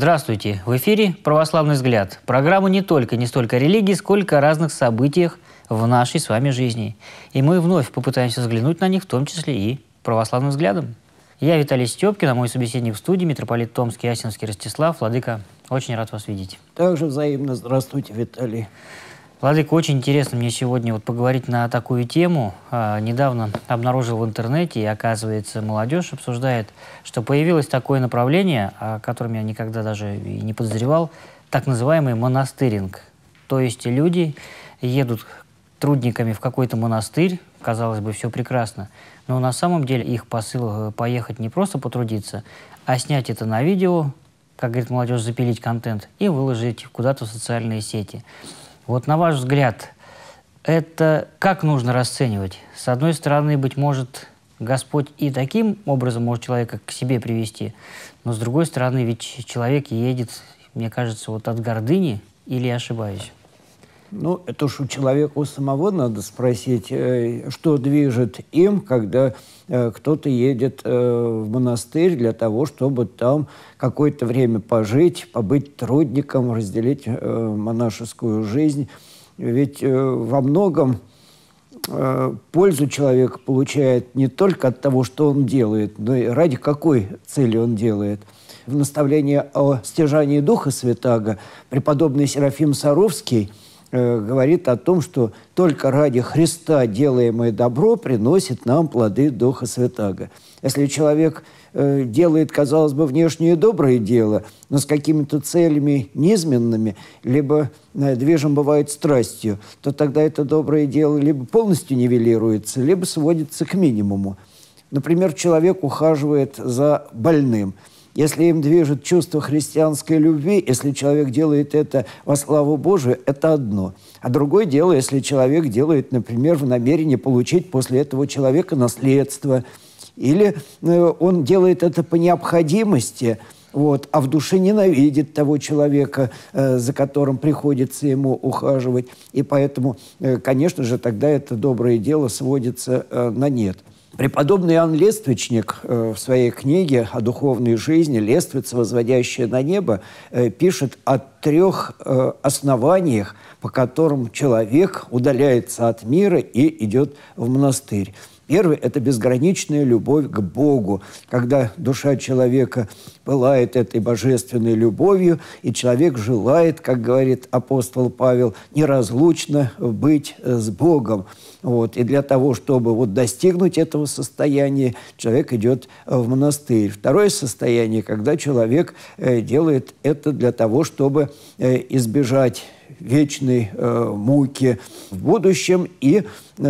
Здравствуйте! В эфире «Православный взгляд». Программа не столько религии, сколько о разных событиях в нашей с вами жизни. И мы вновь попытаемся взглянуть на них, в том числе и православным взглядом. Я Виталий Степкин, а мой собеседник в студии митрополит Томский, Асинский Ростислав. Владыка, очень рад вас видеть. Также взаимно. Здравствуйте, Виталий. Владыка, очень интересно мне сегодня поговорить на такую тему. Недавно обнаружил в интернете, и, оказывается, молодежь обсуждает, что появилось такое направление, о котором я никогда даже и не подозревал, так называемый монастыринг. То есть люди едут трудниками в какой-то монастырь, казалось бы, все прекрасно, но на самом деле их посыл поехать не просто потрудиться, а снять это на видео, как говорит молодежь, запилить контент и выложить куда-то в социальные сети. Вот на ваш взгляд, это как нужно расценивать? С одной стороны, быть может, Господь и таким образом может человека к себе привести, но с другой стороны, ведь человек едет, мне кажется, вот от гордыни, или я ошибаюсь? Ну, это уж у человека у самого надо спросить, что движет им, когда кто-то едет в монастырь для того, чтобы там какое-то время пожить, побыть трудником, разделить монашескую жизнь. Ведь во многом пользу человек получает не только от того, что он делает, но и ради какой цели он делает. В наставлении о стяжании Духа Святаго преподобный Серафим Саровский говорит о том, что только ради Христа делаемое добро приносит нам плоды Духа Святаго. Если человек делает, казалось бы, внешнее доброе дело, но с какими-то целями низменными, либо движим бывает страстью, то тогда это доброе дело либо полностью нивелируется, либо сводится к минимуму. Например, человек ухаживает за больным. Если им движет чувство христианской любви, если человек делает это во славу Божию, это одно. А другое дело, если человек делает, например, в намерении получить после этого человека наследство, или он делает это по необходимости, а в душе ненавидит того человека, за которым приходится ему ухаживать. И поэтому, конечно же, тогда это доброе дело сводится на нет. Преподобный Иоанн Лествичник в своей книге о духовной жизни «Лествица, возводящая на небо» пишет о 3 основаниях, по которым человек удаляется от мира и идет в монастырь. Первый – это безграничная любовь к Богу, когда душа человека пылает этой божественной любовью, и человек желает, как говорит апостол Павел, неразлучно быть с Богом. И для того, чтобы достигнуть этого состояния, человек идет в монастырь. Второе состояние, когда человек делает это для того, чтобы избежать вечной муки в будущем и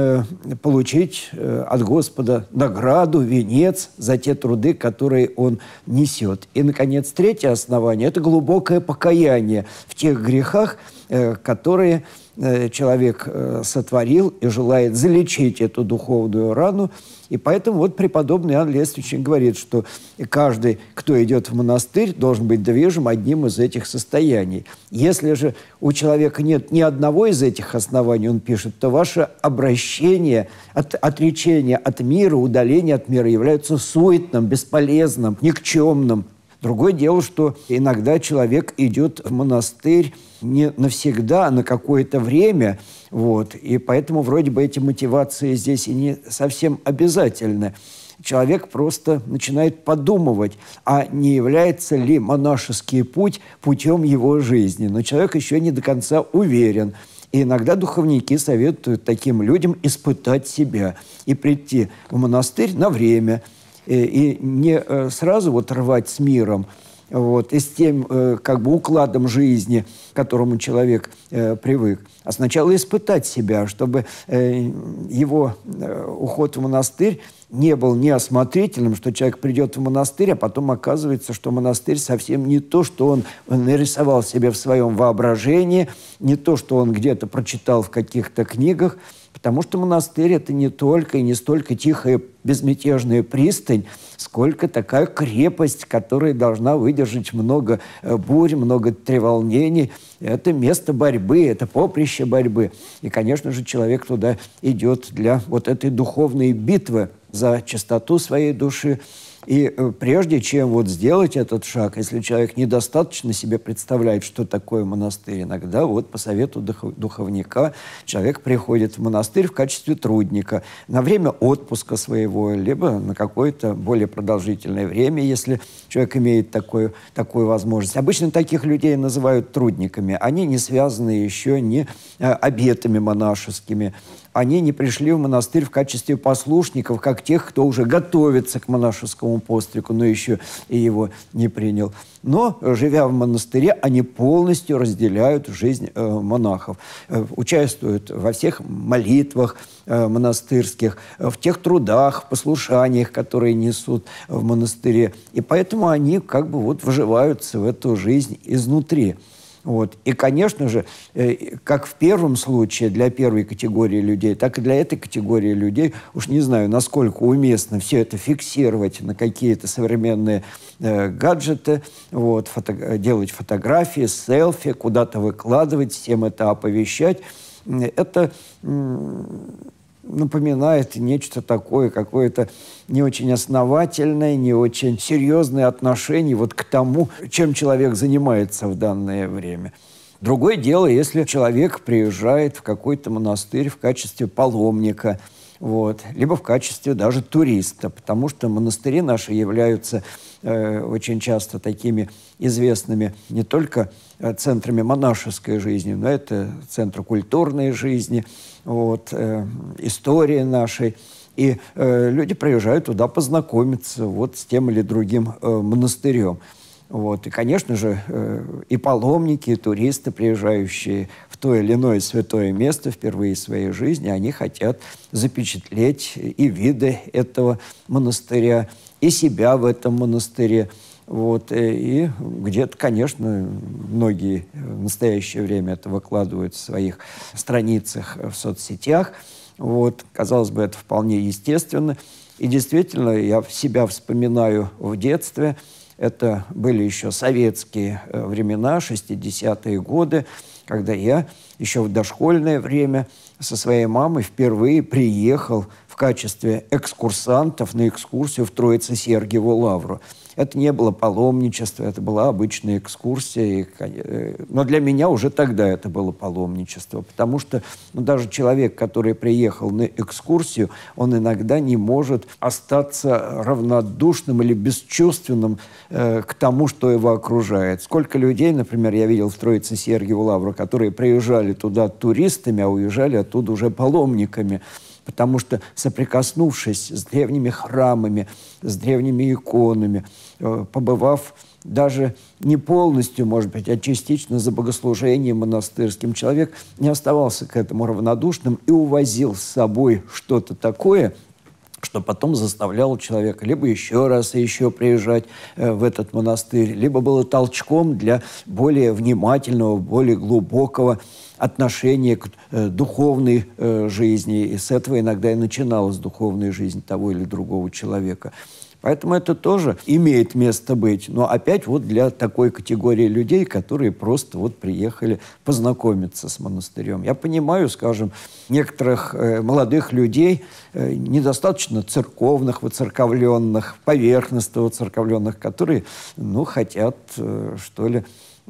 получить от Господа награду, венец за те труды, которые он несет. И, наконец, третье основание – это глубокое покаяние в тех грехах, которые человек сотворил и желает залечить эту духовную рану. И поэтому преподобный Иоанн Лествичник говорит, что каждый, кто идет в монастырь, должен быть движим одним из этих состояний. Если же у человека нет ни одного из этих оснований, он пишет, то ваше обращение, отречение от мира, удаление от мира является суетным, бесполезным, никчемным. Другое дело, что иногда человек идет в монастырь не навсегда, а на какое-то время. И поэтому вроде бы эти мотивации здесь и не совсем обязательны. Человек просто начинает подумывать, а не является ли монашеский путь путем его жизни. Но человек еще не до конца уверен. И иногда духовники советуют таким людям испытать себя и прийти в монастырь на время, и не сразу рвать с миром, и с тем укладом жизни, к которому человек привык, а сначала испытать себя, чтобы его уход в монастырь не был неосмотрительным, что человек придет в монастырь, а потом оказывается, что монастырь совсем не то, что он нарисовал себе в своем воображении, не то, что он где-то прочитал в каких-то книгах, потому что монастырь – это не только и не столько тихая безмятежная пристань, сколько такая крепость, которая должна выдержать много бурь, много треволнений. Это место борьбы, это поприще борьбы. И, конечно же, человек туда идет для этой духовной битвы за чистоту своей души, И прежде чем вот сделать этот шаг, если человек недостаточно себе представляет, что такое монастырь, иногда вот по совету духовника человек приходит в монастырь в качестве трудника на время отпуска своего, либо на какое-то более продолжительное время, если человек имеет такую возможность. Обычно таких людей называют трудниками. Они не связаны еще ни обетами монашескими. Они не пришли в монастырь в качестве послушников, как тех, кто уже готовится к монашескому пострику, но еще и его не принял. Но, живя в монастыре, они полностью разделяют жизнь монахов, участвуют во всех молитвах монастырских, в тех трудах, послушаниях, которые несут в монастыре. И поэтому они как бы вот вживаются в эту жизнь изнутри. Вот. И, конечно же, как в первом случае для первой категории людей, так и для этой категории людей, уж не знаю, насколько уместно все это фиксировать на какие-то современные гаджеты, вот, делать фотографии, селфи, куда-то выкладывать, всем это оповещать. Это напоминает нечто такое, какое-то не очень основательное, не очень серьезное отношение вот к тому, чем человек занимается в данное время. Другое дело, если человек приезжает в какой-то монастырь в качестве паломника, вот, либо в качестве даже туриста, потому что монастыри наши являются очень часто такими известными не только центрами монашеской жизни, но это центры культурной жизни, вот, истории нашей. И люди приезжают туда познакомиться вот с тем или другим монастырем. Вот. И, конечно же, и паломники, и туристы, приезжающие в то или иное святое место впервые в своей жизни, они хотят запечатлеть и виды этого монастыря, и себя в этом монастыре. Вот. И где-то, конечно, многие в настоящее время это выкладывают в своих страницах в соцсетях. Вот. Казалось бы, это вполне естественно. И действительно, я себя вспоминаю в детстве. Это были еще советские времена, 60-е годы, когда я еще в дошкольное время со своей мамой впервые приехал в качестве экскурсантов на экскурсию в Троице-Сергиеву лавру. Это не было паломничество, это была обычная экскурсия. Но для меня уже тогда это было паломничество, потому что даже человек, который приехал на экскурсию, он иногда не может остаться равнодушным или бесчувственным к тому, что его окружает. Сколько людей, например, я видел в Троице-Сергиеву лавру, которые приезжали туда туристами, а уезжали оттуда уже паломниками. Потому что, соприкоснувшись с древними храмами, с древними иконами, побывав даже не полностью, может быть, а частично за богослужением монастырским, человек не оставался к этому равнодушным и увозил с собой что-то такое, что потом заставляло человека либо еще раз и еще приезжать в этот монастырь, либо было толчком для более внимательного, более глубокого отношения к духовной жизни. И с этого иногда и начиналась духовная жизнь того или другого человека. Поэтому это тоже имеет место быть. Но опять вот для такой категории людей, которые просто вот приехали познакомиться с монастырем. Я понимаю, скажем, некоторых молодых людей, недостаточно церковных, воцерковленных, поверхностно воцерковленных, которые, хотят, что ли,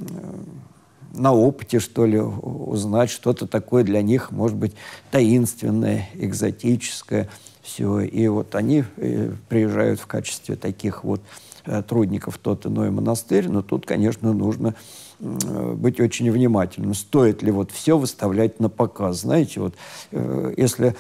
на опыте, что ли, узнать что-то такое для них, может быть, таинственное, экзотическое. Все. И вот они приезжают в качестве таких вот трудников в тот иной монастырь. Но тут, конечно, нужно быть очень внимательным. Стоит ли вот все выставлять на показ? Знаете, вот если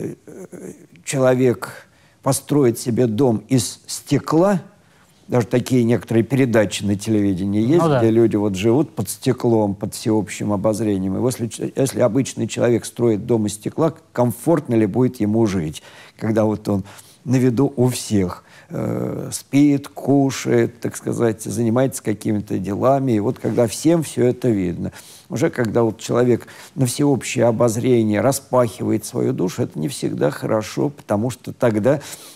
человек построит себе дом из стекла, даже такие некоторые передачи на телевидении есть, где люди вот живут под стеклом, под всеобщим обозрением. И если обычный человек строит дом из стекла, комфортно ли будет ему жить, когда вот он на виду у всех спит, кушает, так сказать, занимается какими-то делами. И вот когда всем все это видно. Уже когда вот человек на всеобщее обозрение распахивает свою душу, это не всегда хорошо, потому что тогда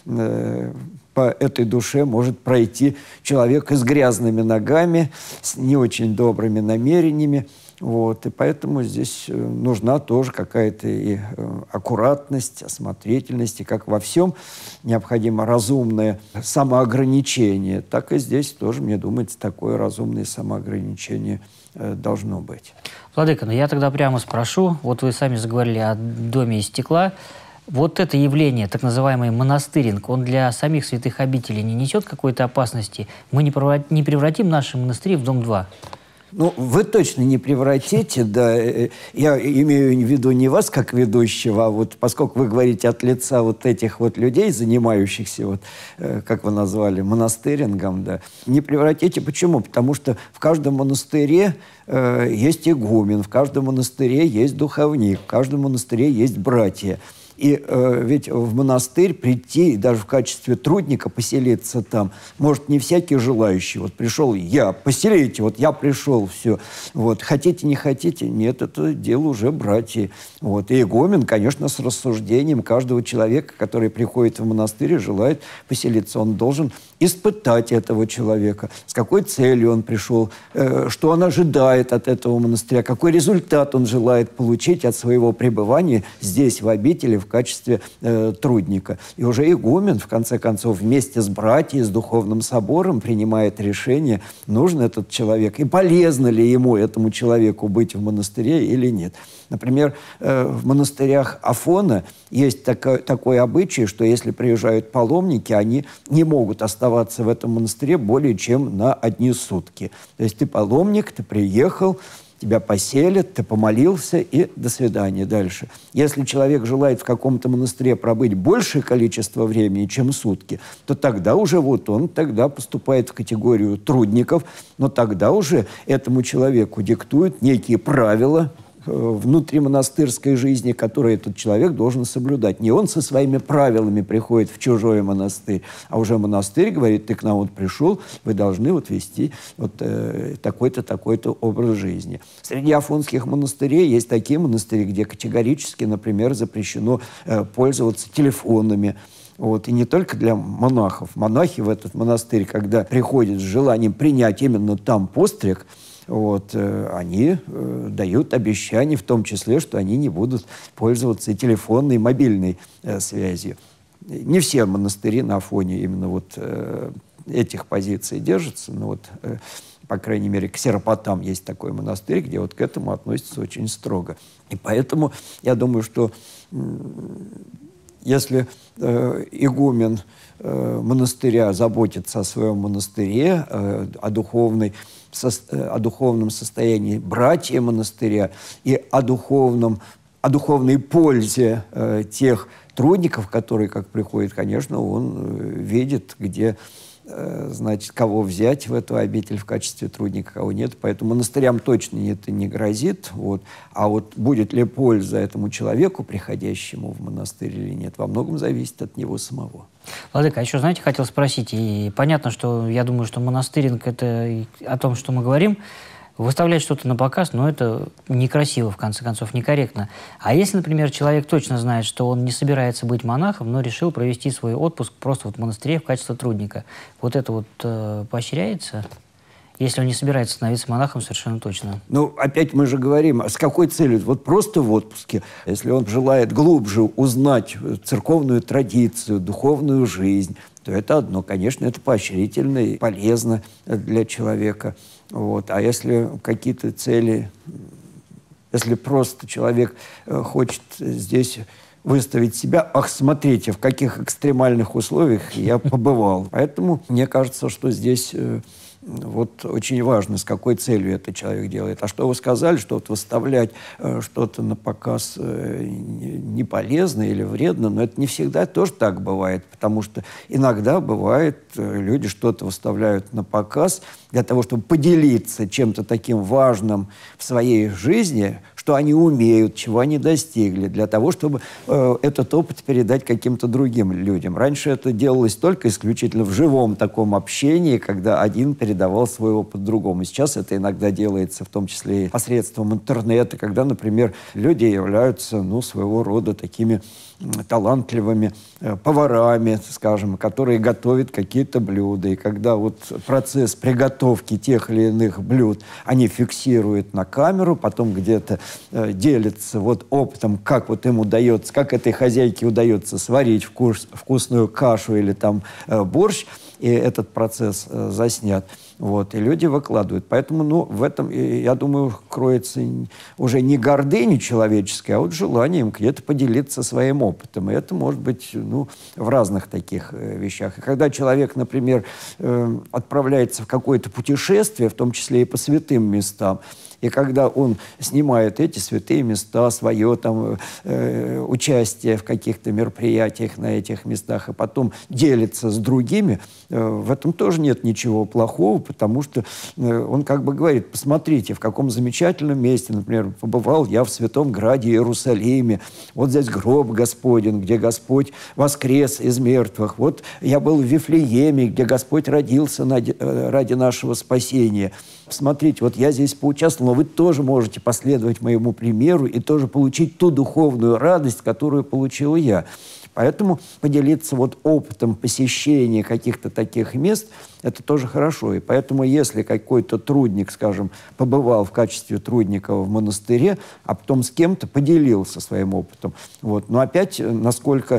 по этой душе может пройти человек с грязными ногами, с не очень добрыми намерениями. Вот, и поэтому здесь нужна тоже какая-то и аккуратность, осмотрительность, и как во всем необходимо разумное самоограничение, так и здесь тоже, мне думается, такое разумное самоограничение должно быть. Владыка, ну я тогда прямо спрошу, вот вы сами заговорили о доме из стекла, вот это явление, так называемый монастыринг, он для самих святых обителей не несет какой-то опасности? Мы не превратим наши монастыри в Дом-2? Ну, вы точно не превратите, да. Я имею в виду не вас как ведущего, а вот поскольку вы говорите от лица вот этих вот людей, занимающихся, вот, как вы назвали, монастырингом, да, не превратите. Почему? Потому что в каждом монастыре есть игумен, в каждом монастыре есть духовник, в каждом монастыре есть братья. И ведь в монастырь прийти, даже в качестве трудника поселиться там, может не всякий желающий. Вот пришел я, поселите, вот я пришел, все. Вот. Хотите, не хотите, нет, это дело уже братьев. Вот. И игумен, конечно, с рассуждением каждого человека, который приходит в монастырь и желает поселиться, он должен испытать этого человека, с какой целью он пришел, что он ожидает от этого монастыря, какой результат он желает получить от своего пребывания здесь, в обители, в качестве трудника. И уже игумен, в конце концов, вместе с братьями, с духовным собором принимает решение, нужен этот человек и полезно ли ему, этому человеку, быть в монастыре или нет. Например, в монастырях Афона есть такой обычай, что если приезжают паломники, они не могут оставаться в этом монастыре более чем на одни сутки. То есть ты паломник, ты приехал, тебя поселят, ты помолился и до свидания дальше. Если человек желает в каком-то монастыре пробыть большее количество времени, чем сутки, то тогда уже вот он тогда поступает в категорию трудников, но тогда уже этому человеку диктуют некие правила внутримонастырской жизни, которые этот человек должен соблюдать. Не он со своими правилами приходит в чужой монастырь, а уже монастырь говорит: ты к нам вот пришел, вы должны вот вести вот такой-то, такой-то образ жизни. Среди афонских монастырей есть такие монастыри, где категорически, например, запрещено пользоваться телефонами. Вот. И не только для монахов. Монахи в этот монастырь, когда приходят с желанием принять именно там постриг, вот, они дают обещание, в том числе, что они не будут пользоваться и телефонной, и мобильной связью. Не все монастыри на Афоне именно вот этих позиций держатся, но вот, по крайней мере, к Серопотам есть такой монастырь, где вот к этому относятся очень строго. И поэтому я думаю, что если игумен монастыря заботится о своем монастыре, о духовном состоянии братья монастыря и о духовной пользе тех трудников, которые, как приходят, конечно, он видит, где, значит, кого взять в эту обитель в качестве трудника, кого нет. Поэтому монастырям точно это не грозит. Вот. А вот будет ли польза этому человеку, приходящему в монастырь или нет, во многом зависит от него самого. Владыка, а еще, знаете, хотел спросить, и понятно, что я думаю, что монастыринг — это о том, что мы говорим, выставлять что-то на показ, но это некрасиво, в конце концов, некорректно. А если, например, человек точно знает, что он не собирается быть монахом, но решил провести свой отпуск просто вот в монастыре в качестве трудника, вот это вот поощряется? Если он не собирается становиться монахом, совершенно точно. Ну, опять мы же говорим, с какой целью? Вот просто в отпуске. Если он желает глубже узнать церковную традицию, духовную жизнь, то это одно. Конечно, это поощрительно и полезно для человека. Вот. А если какие-то цели, если просто человек хочет здесь выставить себя, ах, смотрите, в каких экстремальных условиях я побывал. Поэтому мне кажется, что здесь вот очень важно, с какой целью этот человек делает. А что вы сказали, что вот выставлять что-то на показ не полезно или вредно, но это не всегда тоже так бывает, потому что иногда бывает, люди что-то выставляют на показ для того, чтобы поделиться чем-то таким важным в своей жизни, что они умеют, чего они достигли, для того, чтобы этот опыт передать каким-то другим людям. Раньше это делалось только исключительно в живом таком общении, когда один передавал свой опыт другому. Сейчас это иногда делается в том числе и посредством интернета, когда, например, люди являются, ну, своего рода такими талантливыми поварами, скажем, которые готовят какие-то блюда. И когда вот процесс приготовки тех или иных блюд они фиксируют на камеру, потом где-то делятся вот опытом, как вот им удается, как этой хозяйке удается сварить вкусную кашу или там борщ, и этот процесс заснят. Вот, и люди выкладывают. Поэтому, ну, в этом, я думаю, кроется уже не гордыня человеческая, а вот желанием где-то поделиться своим опытом. И это может быть, ну, в разных таких вещах. И когда человек, например, отправляется в какое-то путешествие, в том числе и по святым местам, и когда он снимает эти святые места, свое там участие в каких-то мероприятиях на этих местах, и потом делится с другими, в этом тоже нет ничего плохого, потому что он как бы говорит: посмотрите, в каком замечательном месте, например, побывал я в Святом Граде Иерусалиме, вот здесь гроб Господень, где Господь воскрес из мертвых, вот я был в Вифлееме, где Господь родился ради нашего спасения. Смотрите, вот я здесь поучаствовал, но вы тоже можете последовать моему примеру и тоже получить ту духовную радость, которую получил я. Поэтому поделиться вот опытом посещения каких-то таких мест – это тоже хорошо. И поэтому если какой-то трудник, скажем, побывал в качестве трудника в монастыре, а потом с кем-то поделился своим опытом, вот. Но опять, насколько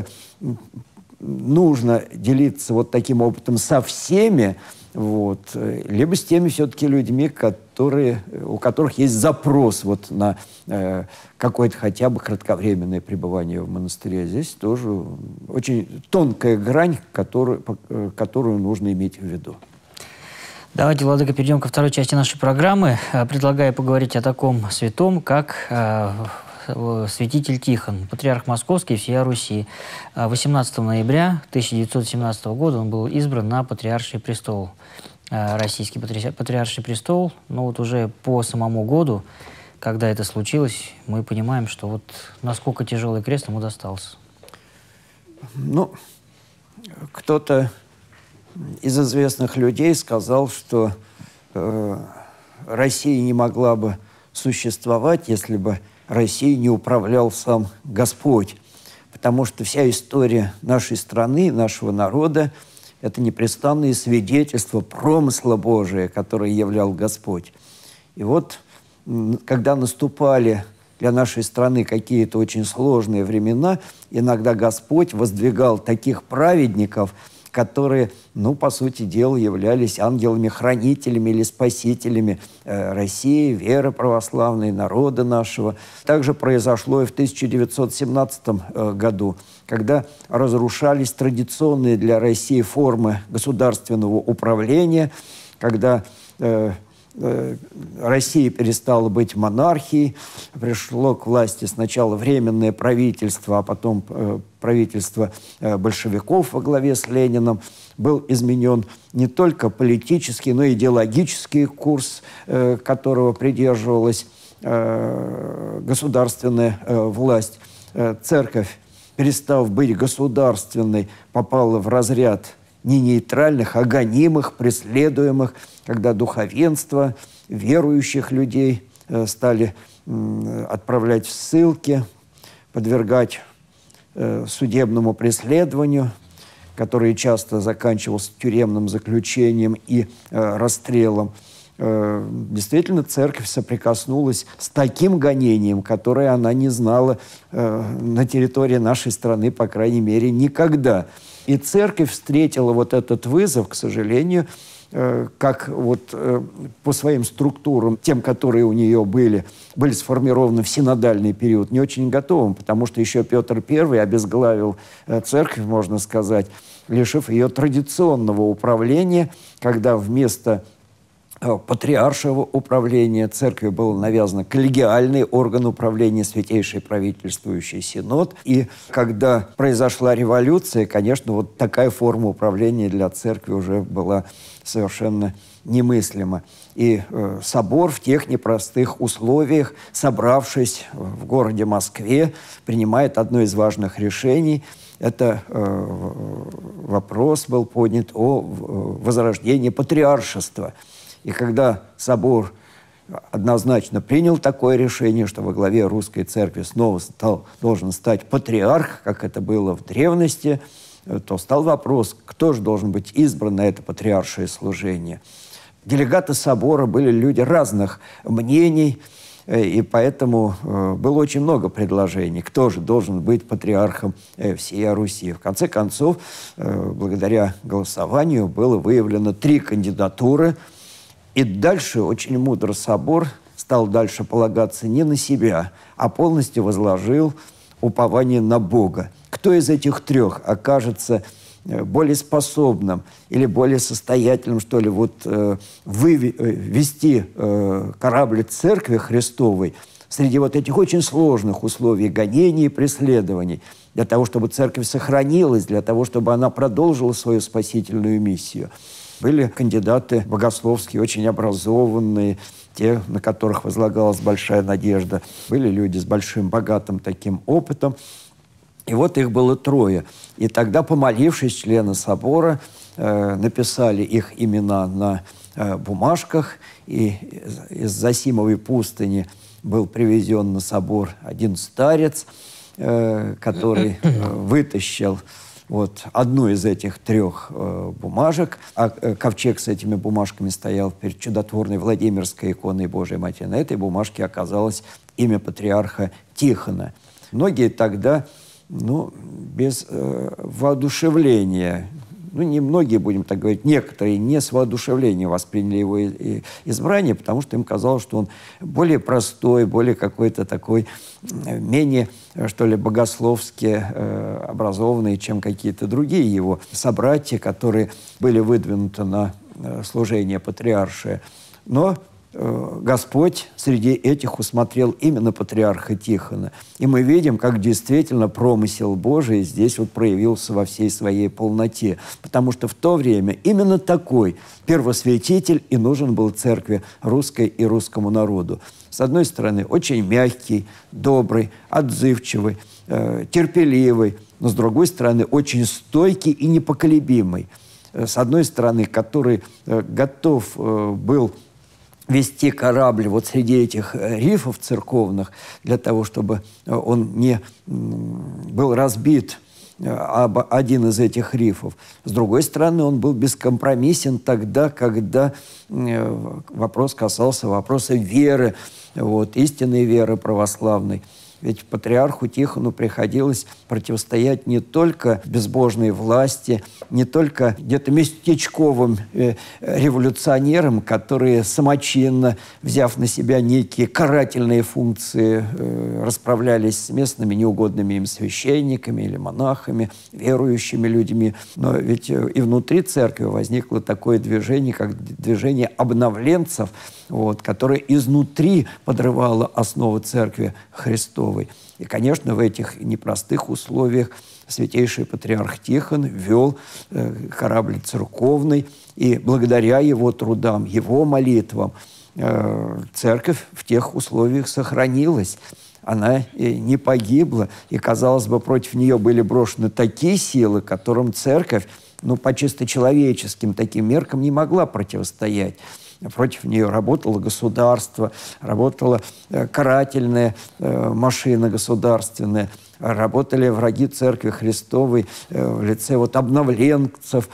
нужно делиться вот таким опытом со всеми, вот, либо с теми все-таки людьми, у которых есть запрос вот на какое-то хотя бы кратковременное пребывание в монастыре. Здесь тоже очень тонкая грань, которую нужно иметь в виду. Давайте, владыка, перейдем ко второй части нашей программы. Предлагаю поговорить о таком святом, как святитель Тихон, патриарх Московский и всея Руси. 18 ноября 1917 года он был избран на патриарший престол, российский патриарший престол. Но вот уже по самому году, когда это случилось, мы понимаем, что вот насколько тяжелый крест ему достался. Ну, кто-то из известных людей сказал, что Россия не могла бы существовать, если бы Россией не управлял сам Господь. Потому что вся история нашей страны, нашего народа – это непрестанные свидетельства промысла Божия, который являл Господь. И вот, когда наступали для нашей страны какие-то очень сложные времена, иногда Господь воздвигал таких праведников, которые, ну, по сути дела, являлись ангелами-хранителями или спасителями России, веры православной, народа нашего. Также произошло и в 1917 году, когда разрушались традиционные для России формы государственного управления, когда Россия перестала быть монархией, пришло к власти сначала временное правительство, а потом правительство большевиков во главе с Лениным. Был изменен не только политический, но и идеологический курс, которого придерживалась государственная власть. Церковь, перестав быть государственной, попала в разряд не нейтральных, а гонимых, преследуемых, когда духовенство, верующих людей стали отправлять в ссылки, подвергать судебному преследованию, которое часто заканчивалось тюремным заключением и расстрелом. Действительно, церковь соприкоснулась с таким гонением, которое она не знала на территории нашей страны, по крайней мере, никогда. И церковь встретила вот этот вызов, к сожалению, как вот по своим структурам, тем, которые у нее были сформированы в синодальный период, не очень готовым, потому что еще Петр I обезглавил церковь, можно сказать, лишив ее традиционного управления, когда вместо патриаршего управления. Церкви был навязан коллегиальный орган управления, Святейший правительствующий синод. И когда произошла революция, конечно, вот такая форма управления для церкви уже была совершенно немыслима. И собор в тех непростых условиях, собравшись в городе Москве, принимает одно из важных решений. Это вопрос был поднят о возрождении патриаршества. И когда собор однозначно принял такое решение, что во главе русской церкви снова должен стать патриарх, как это было в древности, то стал вопрос, кто же должен быть избран на это патриаршее служение. Делегаты собора были люди разных мнений, и поэтому было очень много предложений, кто же должен быть патриархом всей Руси. В конце концов, благодаря голосованию было выявлено 3 кандидатуры. И дальше очень мудро собор стал дальше полагаться не на себя, а полностью возложил упование на Бога. Кто из этих 3 окажется более способным или более состоятельным, что ли, вести корабль Церкви Христовой среди вот этих очень сложных условий гонений и преследований, для того, чтобы Церковь сохранилась, для того, чтобы она продолжила свою спасительную миссию. Были кандидаты богословские, очень образованные, те, на которых возлагалась большая надежда. Были люди с большим, богатым таким опытом. И вот их было 3. И тогда, помолившись, члены собора написали их имена на бумажках. И из Зосимовой пустыни был привезен на собор один старец, который вытащил одну из этих 3 бумажек, а ковчег с этими бумажками стоял перед чудотворной Владимирской иконой Божией Матери. На этой бумажке оказалось имя патриарха Тихона. Многие тогда, без воодушевления, немногие, будем так говорить, некоторые не с воодушевлением восприняли его избрание, потому что им казалось, что он более простой, более какой-то такой, менее, что ли, богословски образованный, чем какие-то другие его собратья, которые были выдвинуты на служение патриаршее. Но Господь среди этих усмотрел именно патриарха Тихона. И мы видим, как действительно промысел Божий здесь проявился во всей своей полноте. Потому что в то время именно такой первосвятитель и нужен был церкви русской и русскому народу. С одной стороны, очень мягкий, добрый, отзывчивый, терпеливый, но с другой стороны, очень стойкий и непоколебимый. С одной стороны, который готов был вести корабль среди этих рифов церковных для того, чтобы он не был разбит об один из этих рифов. С другой стороны, он был бескомпромиссен тогда, когда вопрос касался вопроса веры, истинной веры православной. Ведь патриарху Тихону приходилось противостоять не только безбожной власти, не только где-то местечковым революционерам, которые самочинно, взяв на себя некие карательные функции, расправлялись с местными неугодными им священниками или монахами, верующими людьми. Но ведь и внутри церкви возникло такое движение, как движение обновленцев, которое изнутри подрывало основы Церкви Христовой. И, конечно, в этих непростых условиях святейший патриарх Тихон вел корабль церковный, и благодаря его трудам, его молитвам церковь в тех условиях сохранилась. Она не погибла, и, казалось бы, против нее были брошены такие силы, которым церковь, по чисто человеческим таким меркам не могла противостоять. Против нее работало государство, работала карательная машина государственная, работали враги Церкви Христовой в лице обновленцев.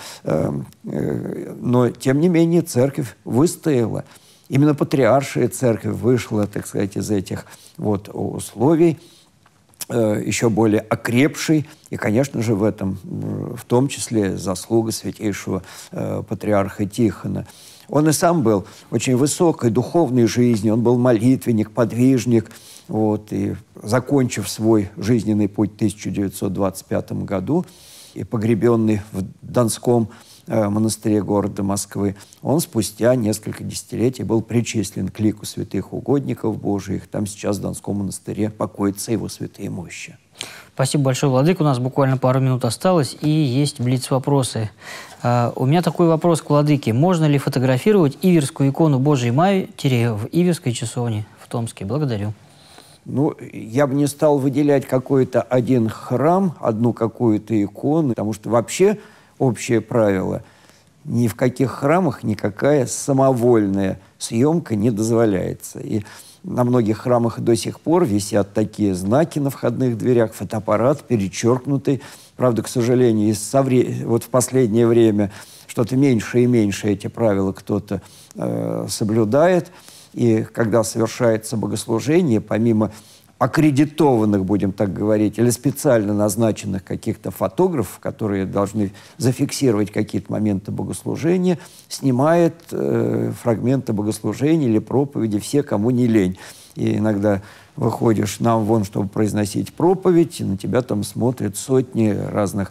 Но, тем не менее, церковь выстояла. Именно патриаршая церковь вышла, так сказать, из этих условий, еще более окрепшей. И, конечно же, в этом, в том числе, заслуга святейшего патриарха Тихона. Он и сам был очень высокой духовной жизни, он был молитвенник, подвижник. И, закончив свой жизненный путь в 1925 году и погребенный в Донском монастыре города Москвы, он спустя несколько десятилетий был причислен к лику святых угодников Божиих. Там сейчас в Донском монастыре покоятся его святые мощи. Спасибо большое, владыка. У нас буквально пару минут осталось, и есть блиц-вопросы. У меня такой вопрос к владыке. Можно ли фотографировать Иверскую икону Божией Матери в Иверской часовне в Томске? Благодарю. Ну, я бы не стал выделять какой-то один храм, одну какую-то икону, потому что вообще общее правило – ни в каких храмах никакая самовольная съемка не дозволяется. И на многих храмах до сих пор висят такие знаки на входных дверях, фотоаппарат перечеркнутый. Правда, к сожалению, вот в последнее время что-то меньше и меньше эти правила кто-то соблюдает. И когда совершается богослужение, помимо аккредитованных, будем так говорить, или специально назначенных каких-то фотографов, которые должны зафиксировать какие-то моменты богослужения, снимает фрагменты богослужения или проповеди все, кому не лень. И иногда выходишь нам вон, чтобы произносить проповедь, и на тебя там смотрят сотни разных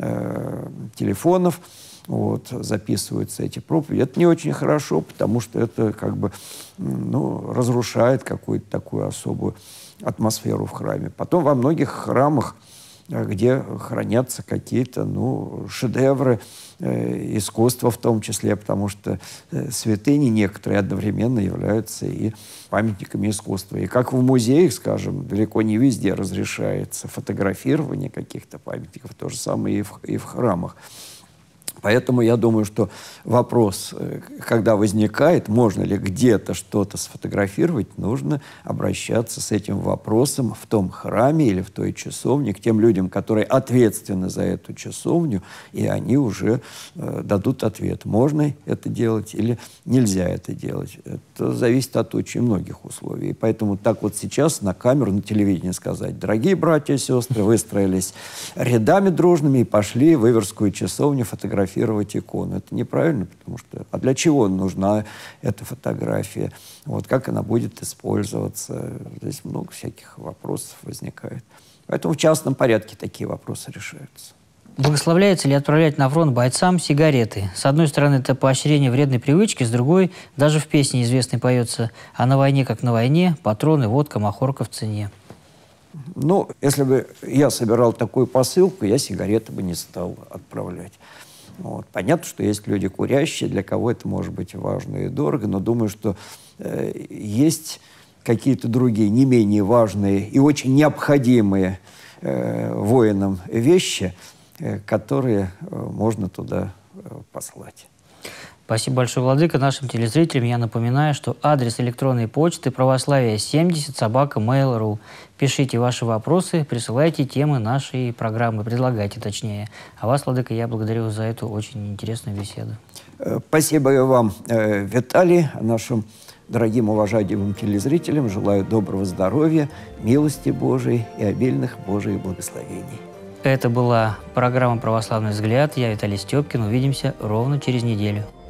телефонов, вот, записываются эти проповеди. Это не очень хорошо, потому что это как бы разрушает какую-то такую особую атмосферу в храме. Потом во многих храмах, где хранятся какие-то шедевры искусства в том числе, потому что святыни некоторые одновременно являются и памятниками искусства. И как в музеях, скажем, далеко не везде разрешается фотографирование каких-то памятников, то же самое и в храмах. Поэтому я думаю, что вопрос, когда возникает, можно ли где-то что-то сфотографировать, нужно обращаться с этим вопросом в том храме или в той часовне к тем людям, которые ответственны за эту часовню, и они уже дадут ответ, можно это делать или нельзя это делать. Это зависит от очень многих условий. И поэтому так вот сейчас на камеру, на телевидении сказать: дорогие братья и сестры, выстроились рядами дружными и пошли в Иверскую часовню фотографировать икону. Это неправильно, потому что... А для чего нужна эта фотография? Вот как она будет использоваться? Здесь много всяких вопросов возникает. Поэтому в частном порядке такие вопросы решаются. Благословляется ли отправлять на фронт бойцам сигареты? С одной стороны, это поощрение вредной привычки, с другой, даже в песне известной поется: «А на войне, как на войне, патроны, водка, махорка в цене». Ну, если бы я собирал такую посылку, я сигареты бы не стал отправлять. Вот. Понятно, что есть люди курящие, для кого это может быть важно и дорого, но думаю, что есть какие-то другие, не менее важные и очень необходимые воинам вещи, которые можно туда послать. Спасибо большое, владыка. Нашим телезрителям я напоминаю, что адрес электронной почты православие70@mail.ru. Пишите ваши вопросы, присылайте темы нашей программы, предлагайте точнее. А вас, владыка, я благодарю за эту очень интересную беседу. Спасибо и вам, Виталий. Нашим дорогим уважаемым телезрителям желаю доброго здоровья, милости Божией и обильных Божьих благословений. Это была программа «Православный взгляд». Я Виталий Степкин. Увидимся ровно через неделю.